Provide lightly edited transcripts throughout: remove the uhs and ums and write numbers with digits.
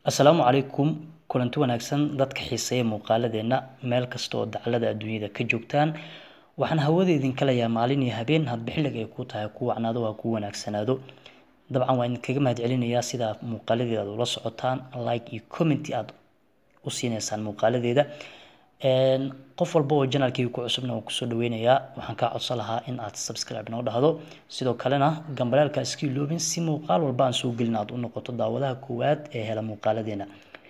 Assalaamu calaykum kulanti wanaagsan dadka xiiseeya muuqaaladeena meel kasta oo dacallada adduunyada ka joogtaan waxaan hawada idinka leeyahay maalin iyo habeen hadba xilliga ay ku tahay ku wacnaado waa ku wanaagsanaado dabcan waan idinkaga mahadcelinayaa sida muuqaaladeeda aad ula socotaan like iyo comment aad u siineysaan muuqaaladeeda qof walba oo channelkayga ku cusubna waan kusoo dhaweynayaa waxaan kaa codsan lahaa in aad subscribe noo dhahdo sidoo kalena gambaleelka iska iloobin si muuqaal walba aan soo gelin aad u noqoto daawadaha koowaad ee hela muuqaaladeena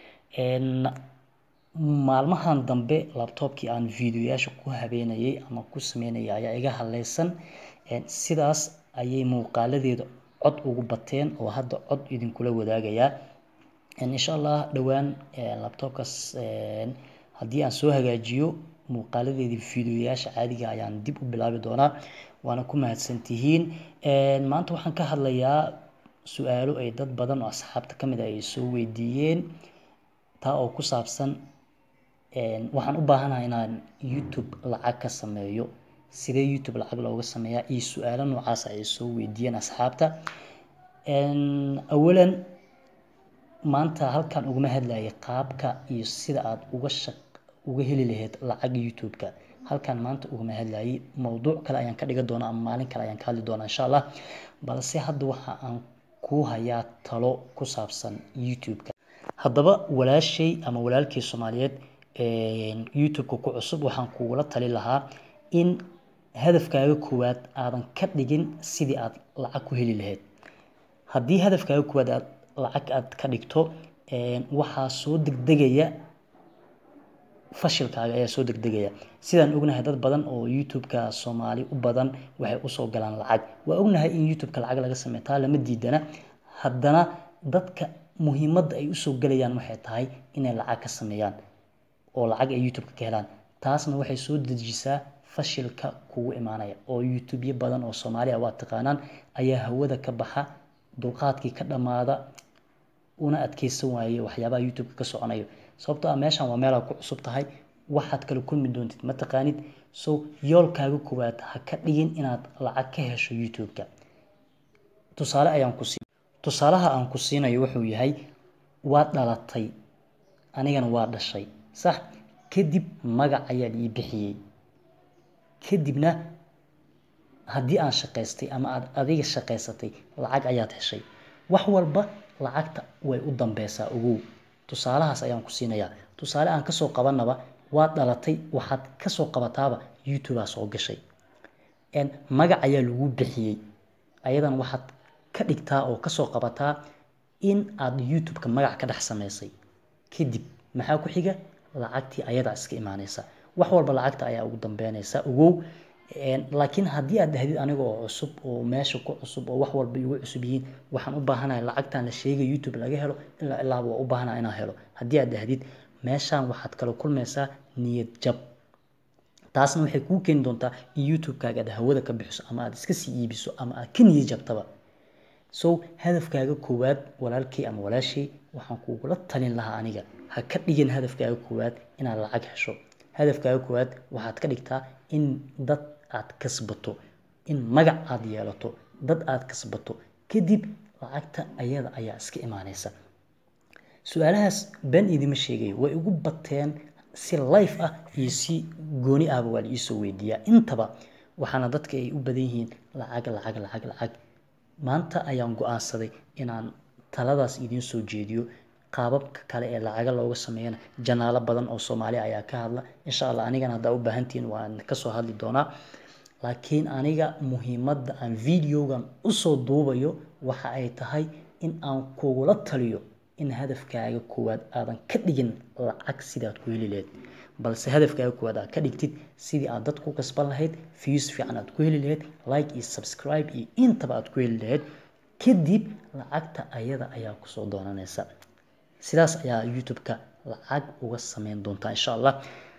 maalmahan dambe laptopkii aan videoyaasha ku habeenayay ama ku sameynayay ayaa iga haleysan sidaas ayay muuqaaladeeda cod ugu bateen oo hadda cod idinkula wadaagayaa insha Allah dhawaan laptopkaas haddii aan soo hagaajiyo muuqaaladeedii videoyaasha caadiga ayaan dib u bilaabi doonaa waana ku mahadsantihiin maanta waxaan ka hadlayaa su'aalo ay dad badan oo asxaabta kamid ah ay soo weydiiyeen taa oo ku saabsan waxaan u baahanahay inaan YouTube lacag ka sameeyo sidee YouTube lacag looga sameeyaa iyo su'aalo noocaas ay soo weydiiyeen asxaabta awalan maanta halkan uguma hadlayo qaabka iyo sida aad uga heli lahayd lacag YouTube-ka halkan maanta uguma hadlayo mowduuc kale ayaan ka dhigan doonaa ama maalin kale ayaan ka hadli doonaa insha Allah balse hadda waxa aan ku hayaa talo ku saabsan YouTube-ka haddaba walaashay ama walaalkii Soomaaliyeed YouTube-ka ku cusub waxaan kugula tali lahaa in hadafkaaga koowaad aadan ka dhigin sidii aad lacag ku heli lahayd haddii hadafkaaga koowaad aad lacag aad ka dhigto waxaa soo degdegaya fashilkaaga ayaa soo degdegaya sidaan ognahay dad badan oo YouTube-ka Soomaali u badan waxay u soo galaan lacag waa ognahay in YouTube-ka lacag laga sameeyo taa lama diidana haddana dadka muhiimadda ay u soo galayaan waxay tahay inay lacag ka sameeyaan oo lacag ay YouTube-ka ka helaan taasna waxay soo dejisaa fashilka kugu imaanaya oo YouTube badan oo Soomaali ah waa taqaanaan ayaa hawada ka baxa dulqaadkii ka dhamaada una adkeysan waaye waxyaabaha YouTube-ka ka soconayo sababtoo ah meeshan waa meel aad ku cusub tahay waxaad kala kulmi doontid ma taqaanid so yoolkaaga koowaad ha ka dhigin inaad lacag ka hesho YouTube-ka tusaalaha aan ku siinayo wuxuu yahay waad dhalatay anigana waa dhashay sax kadib magac ayaan ii bixiyay kadibna haddii aan shaqaystay ama aad adiga shaqaysatay lacag ayaad heshay wax walba lacagta way u dambeysaa ogow tusaalahaas ayaan ku siinayaa tusaale aan kasoo qabanaba waad dhalatay waxaad kasoo qabataaba YouTube-aa soo gashay magac ayaa lagu bixiyey ayadan waxaad ka dhigtaa oo kasoo qabataa in aad YouTube-ka magac ka dhex samaysay kadib maxaa ku xiga lacagtii ayadaa iska imaanaysa wax walba lacagta ayaa ugu dambeynaysa ogow laakiin haddii aad dhahdid aniga oo cusub oo meesha ku cusub oo wax walba igu cusub yihiin waxaan u baahanahay lacagtan la sheegay YouTube laga helo ilaa waa u baahanahay inaan helo haddii aad dhahdid meeshan waxaad kala kulmaysaa niyad jab taasna waxay kuu keeni doontaa in YouTube-kaaga aad hawada ka bixiso ama aad iska sii iibiso ama aad ka niyad jabtaba so hadafkaaga koowaad walaalkay ama walaashay waxaan kugula talin lahaa aniga ha ka dhigin hadafkaaga koowaad inaad lacag hesho hadafkaaga koowaad waxaad ka dhigtaa in dad aad kasbato in magac aad yeelato dad aad kasbato kadib lacagta ayada ayaa iska imaanaysa su'aalahaas been idima sheegayo way ugu bateen si live ah iyo si gooni ahba waa la ii soo weydiiyaa intaba waxaana dadka ay u badan yihiin lacag maanta ayaan go'aansaday inaan taladaas idiin soo jeediyo qaababka kale ee lacaga looga sameeyana janaalo badan oo Soomaali ayaa ka hadla insha Allah anigana hadaa u baahantiin waan ka soo hadli doonaa laakiin aniga muhiimadda aan videogan u soo duubayo waxa ay tahay in aan kugula taliyo in hadafkaaga koowaad aadan ka dhigin lacag sidaad ku heli lahayd balse hadafkaaga koowaad aad ka dhigtid sidii aad dad ku kasban lahayd views fiican aad ku heli lahayd like iyo subscribe iyo intaba aad ku heli lahayd kadib lacagta ayada ayaa ku soo doonanaysa sidaas ayaa YouTube-ka lacag uga sameyn doontaa insha Allah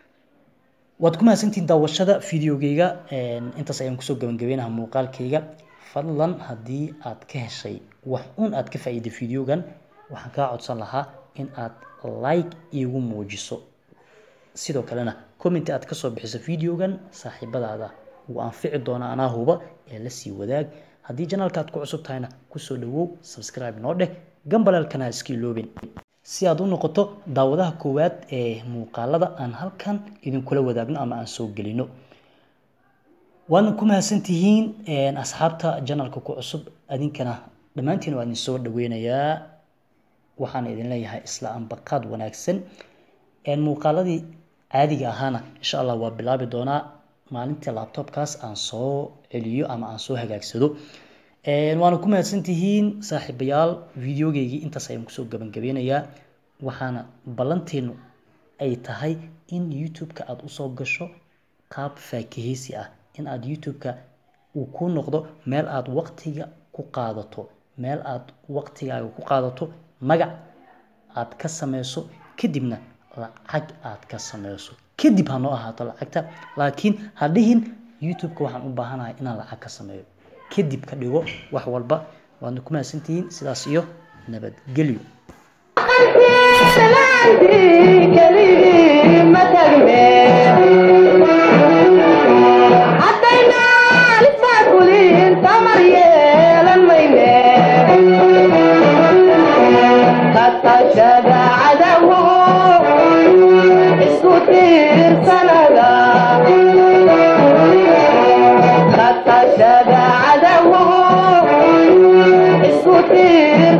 waad ku mahadsantiin daawashada videogayga intaas ayaan kusoo gabagabeynayaa muuqaalkayga fadlan haddii aad ka heshay wax aad ka faa'iiday videogan waxaan kaa codsan lahaa in aad like iigu muujiso sidoo kalena comment aad ka soo bixiso videogan saaxiibadaada wuu anfici doonaa anaa huba ee la sii wadaag haddii channelka aad ku cusub tahayna ku soo dhawow subscribe noo dheh gambalaalkana iska iloobin si aad u noqoto daawadaha koowaad ee muuqaalada aan halkan idinkula wadaagno ama aan soo gelino. waana ku mahadsantihiin asxaabta channelka ku cusub, adinkana dhammaantiin waan idin soo dhaweynayaa. waxaan idin leeyahay isla anbaqaad wanaagsan. muuqaaladii caadiga ahaana insha Allah waa bilaabi doonaa maalintii laptopkaas aan soo celiyo ama aan soo hagaagsado. waana ku mahadsantihiin saaxiibayaal, videogeygii intaas ayaan kusoo gabagabeynayaa. waxaana ballanteenu ay tahay in YouTube-ka aad usoo gasho qaab faakiheysi ah, in aad YouTube-ka uu ku noqdo meel aad waqtiga ku qaadato, meel aad waqtigaaga ku qaadato, magac aad ka sameyso, kadibna lacag aad ka sameyso. kadib ha noo ahaato lacagta, laakiin ha dhihin YouTube-ka waxaan u baahanahay inaan lacag ka sameeyo. kadib ka dhigo wax walba. waana ku mahadsantihiin, sidaas iyo nabadgelyo. Isku